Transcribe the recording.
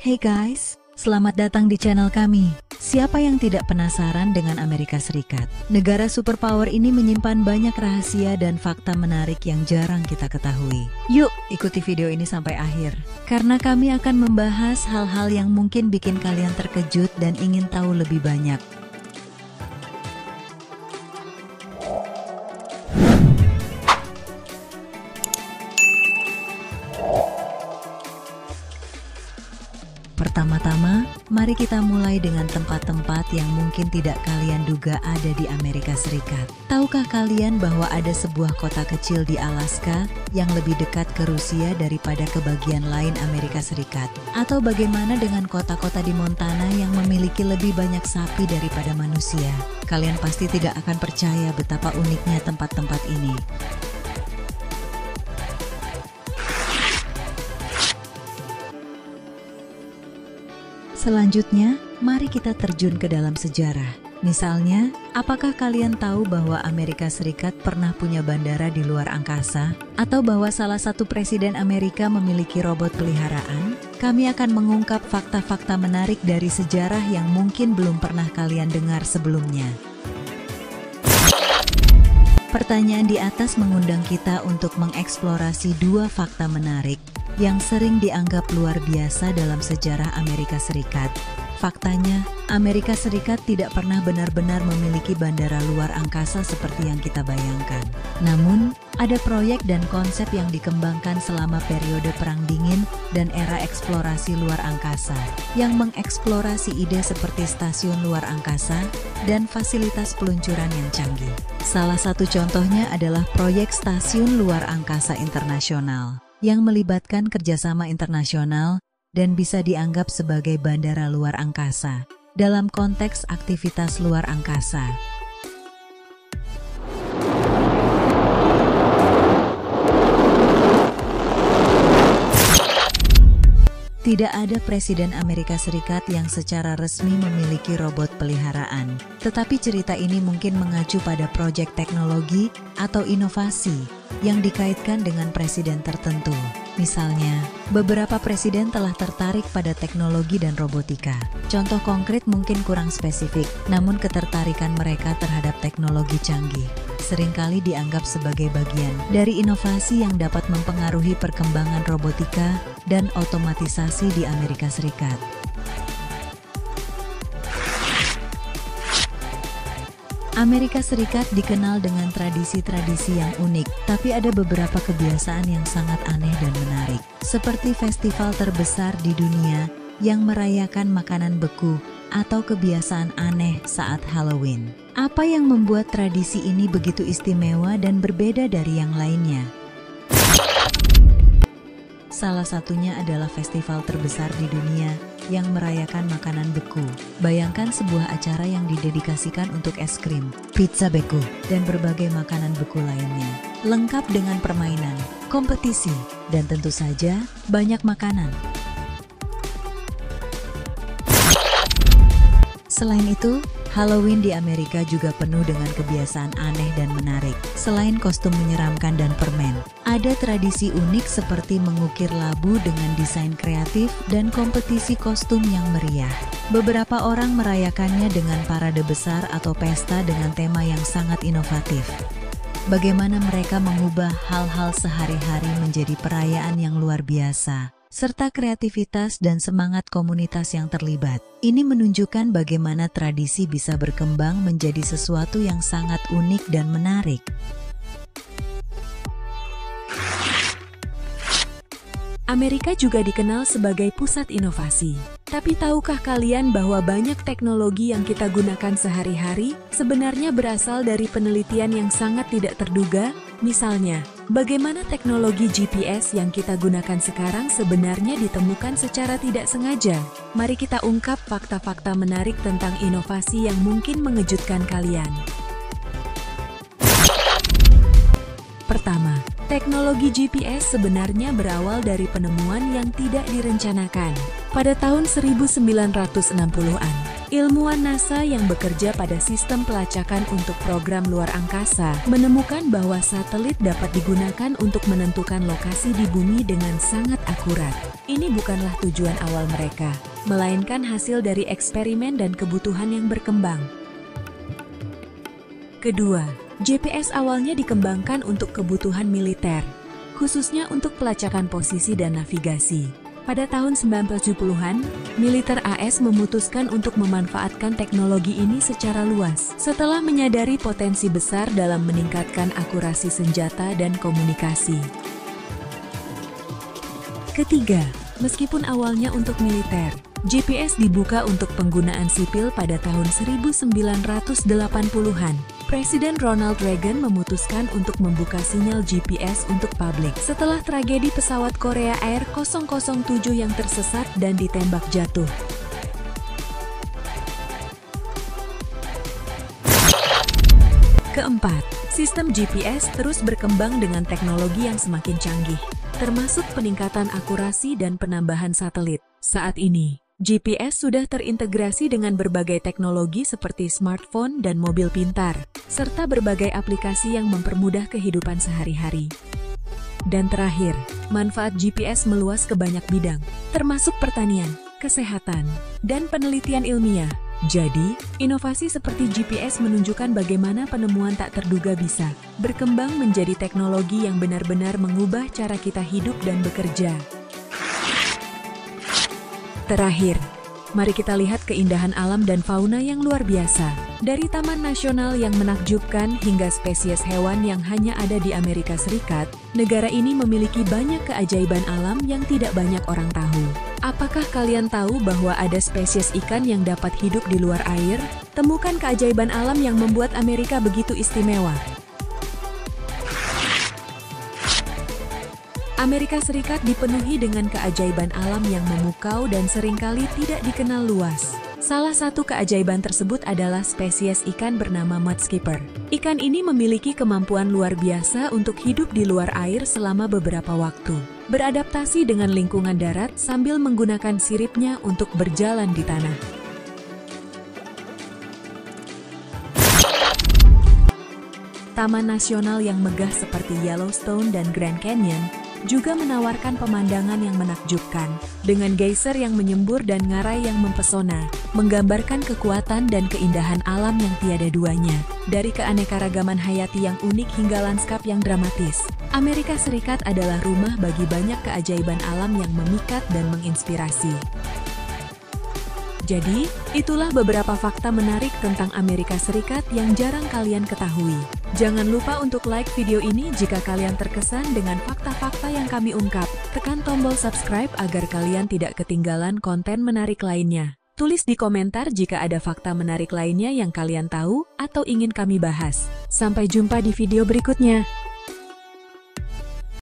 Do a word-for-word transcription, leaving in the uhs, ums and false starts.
Hey guys, selamat datang di channel kami. Siapa yang tidak penasaran dengan Amerika Serikat? Negara superpower ini menyimpan banyak rahasia dan fakta menarik yang jarang kita ketahui. Yuk, ikuti video ini sampai akhir. Karena kami akan membahas hal-hal yang mungkin bikin kalian terkejut dan ingin tahu lebih banyak. Pertama-tama, mari kita mulai dengan tempat-tempat yang mungkin tidak kalian duga ada di Amerika Serikat. Tahukah kalian bahwa ada sebuah kota kecil di Alaska yang lebih dekat ke Rusia daripada ke bagian lain Amerika Serikat? Atau bagaimana dengan kota-kota di Montana yang memiliki lebih banyak sapi daripada manusia? Kalian pasti tidak akan percaya betapa uniknya tempat-tempat ini. Selanjutnya, mari kita terjun ke dalam sejarah. Misalnya, apakah kalian tahu bahwa Amerika Serikat pernah punya bandara di luar angkasa? Atau bahwa salah satu presiden Amerika memiliki robot peliharaan? Kami akan mengungkap fakta-fakta menarik dari sejarah yang mungkin belum pernah kalian dengar sebelumnya. Pertanyaan di atas mengundang kita untuk mengeksplorasi dua fakta menarik yang sering dianggap luar biasa dalam sejarah Amerika Serikat. Faktanya, Amerika Serikat tidak pernah benar-benar memiliki bandara luar angkasa seperti yang kita bayangkan. Namun, ada proyek dan konsep yang dikembangkan selama periode Perang Dingin dan era eksplorasi luar angkasa, yang mengeksplorasi ide seperti stasiun luar angkasa dan fasilitas peluncuran yang canggih. Salah satu contohnya adalah proyek Stasiun Luar Angkasa Internasional, yang melibatkan kerjasama internasional dan bisa dianggap sebagai bandara luar angkasa dalam konteks aktivitas luar angkasa. Tidak ada presiden Amerika Serikat yang secara resmi memiliki robot peliharaan, tetapi cerita ini mungkin mengacu pada proyek teknologi atau inovasi yang dikaitkan dengan presiden tertentu. Misalnya, beberapa presiden telah tertarik pada teknologi dan robotika. Contoh konkret mungkin kurang spesifik, namun ketertarikan mereka terhadap teknologi canggih seringkali dianggap sebagai bagian dari inovasi yang dapat mempengaruhi perkembangan robotika dan otomatisasi di Amerika Serikat. Amerika Serikat dikenal dengan tradisi-tradisi yang unik, tapi ada beberapa kebiasaan yang sangat aneh dan menarik, seperti festival terbesar di dunia yang merayakan makanan beku atau kebiasaan aneh saat Halloween. Apa yang membuat tradisi ini begitu istimewa dan berbeda dari yang lainnya? Salah satunya adalah festival terbesar di dunia yang merayakan makanan beku. Bayangkan sebuah acara yang didedikasikan untuk es krim, pizza beku, dan berbagai makanan beku lainnya. Lengkap dengan permainan, kompetisi, dan tentu saja banyak makanan. Selain itu, Halloween di Amerika juga penuh dengan kebiasaan aneh dan menarik. Selain kostum menyeramkan dan permen, ada tradisi unik seperti mengukir labu dengan desain kreatif dan kompetisi kostum yang meriah. Beberapa orang merayakannya dengan parade besar atau pesta dengan tema yang sangat inovatif. Bagaimana mereka mengubah hal-hal sehari-hari menjadi perayaan yang luar biasa, serta kreativitas dan semangat komunitas yang terlibat. Ini menunjukkan bagaimana tradisi bisa berkembang menjadi sesuatu yang sangat unik dan menarik. Amerika juga dikenal sebagai pusat inovasi. Tapi tahukah kalian bahwa banyak teknologi yang kita gunakan sehari-hari sebenarnya berasal dari penelitian yang sangat tidak terduga? Misalnya, bagaimana teknologi G P S yang kita gunakan sekarang sebenarnya ditemukan secara tidak sengaja? Mari kita ungkap fakta-fakta menarik tentang inovasi yang mungkin mengejutkan kalian. Pertama, teknologi G P S sebenarnya berawal dari penemuan yang tidak direncanakan. Pada tahun seribu sembilan ratus enam puluhan, Ilmuwan NASA yang bekerja pada sistem pelacakan untuk program luar angkasa menemukan bahwa satelit dapat digunakan untuk menentukan lokasi di bumi dengan sangat akurat. Ini bukanlah tujuan awal mereka, melainkan hasil dari eksperimen dan kebutuhan yang berkembang. Kedua, G P S awalnya dikembangkan untuk kebutuhan militer, khususnya untuk pelacakan posisi dan navigasi. Pada tahun sembilan belas tujuh puluhan, militer A S memutuskan untuk memanfaatkan teknologi ini secara luas setelah menyadari potensi besar dalam meningkatkan akurasi senjata dan komunikasi. Ketiga, meskipun awalnya untuk militer, G P S dibuka untuk penggunaan sipil pada tahun seribu sembilan ratus delapan puluhan. Presiden Ronald Reagan memutuskan untuk membuka sinyal G P S untuk publik setelah tragedi pesawat Korea Air nol nol tujuh yang tersesat dan ditembak jatuh. Keempat, sistem G P S terus berkembang dengan teknologi yang semakin canggih, termasuk peningkatan akurasi dan penambahan satelit. Saat ini, G P S sudah terintegrasi dengan berbagai teknologi seperti smartphone dan mobil pintar, serta berbagai aplikasi yang mempermudah kehidupan sehari-hari. Dan terakhir, manfaat G P S meluas ke banyak bidang, termasuk pertanian, kesehatan, dan penelitian ilmiah. Jadi, inovasi seperti G P S menunjukkan bagaimana penemuan tak terduga bisa berkembang menjadi teknologi yang benar-benar mengubah cara kita hidup dan bekerja. Terakhir, mari kita lihat keindahan alam dan fauna yang luar biasa. Dari taman nasional yang menakjubkan hingga spesies hewan yang hanya ada di Amerika Serikat, negara ini memiliki banyak keajaiban alam yang tidak banyak orang tahu. Apakah kalian tahu bahwa ada spesies ikan yang dapat hidup di luar air? Temukan keajaiban alam yang membuat Amerika begitu istimewa. Amerika Serikat dipenuhi dengan keajaiban alam yang memukau dan seringkali tidak dikenal luas. Salah satu keajaiban tersebut adalah spesies ikan bernama mudskipper. Ikan ini memiliki kemampuan luar biasa untuk hidup di luar air selama beberapa waktu, beradaptasi dengan lingkungan darat sambil menggunakan siripnya untuk berjalan di tanah. Taman nasional yang megah seperti Yellowstone dan Grand Canyon juga menawarkan pemandangan yang menakjubkan, dengan geyser yang menyembur dan ngarai yang mempesona, menggambarkan kekuatan dan keindahan alam yang tiada duanya. Dari keanekaragaman hayati yang unik hingga lanskap yang dramatis, Amerika Serikat adalah rumah bagi banyak keajaiban alam yang memikat dan menginspirasi. Jadi, itulah beberapa fakta menarik tentang Amerika Serikat yang jarang kalian ketahui. Jangan lupa untuk like video ini jika kalian terkesan dengan fakta-fakta yang kami ungkap. Tekan tombol subscribe agar kalian tidak ketinggalan konten menarik lainnya. Tulis di komentar jika ada fakta menarik lainnya yang kalian tahu atau ingin kami bahas. Sampai jumpa di video berikutnya.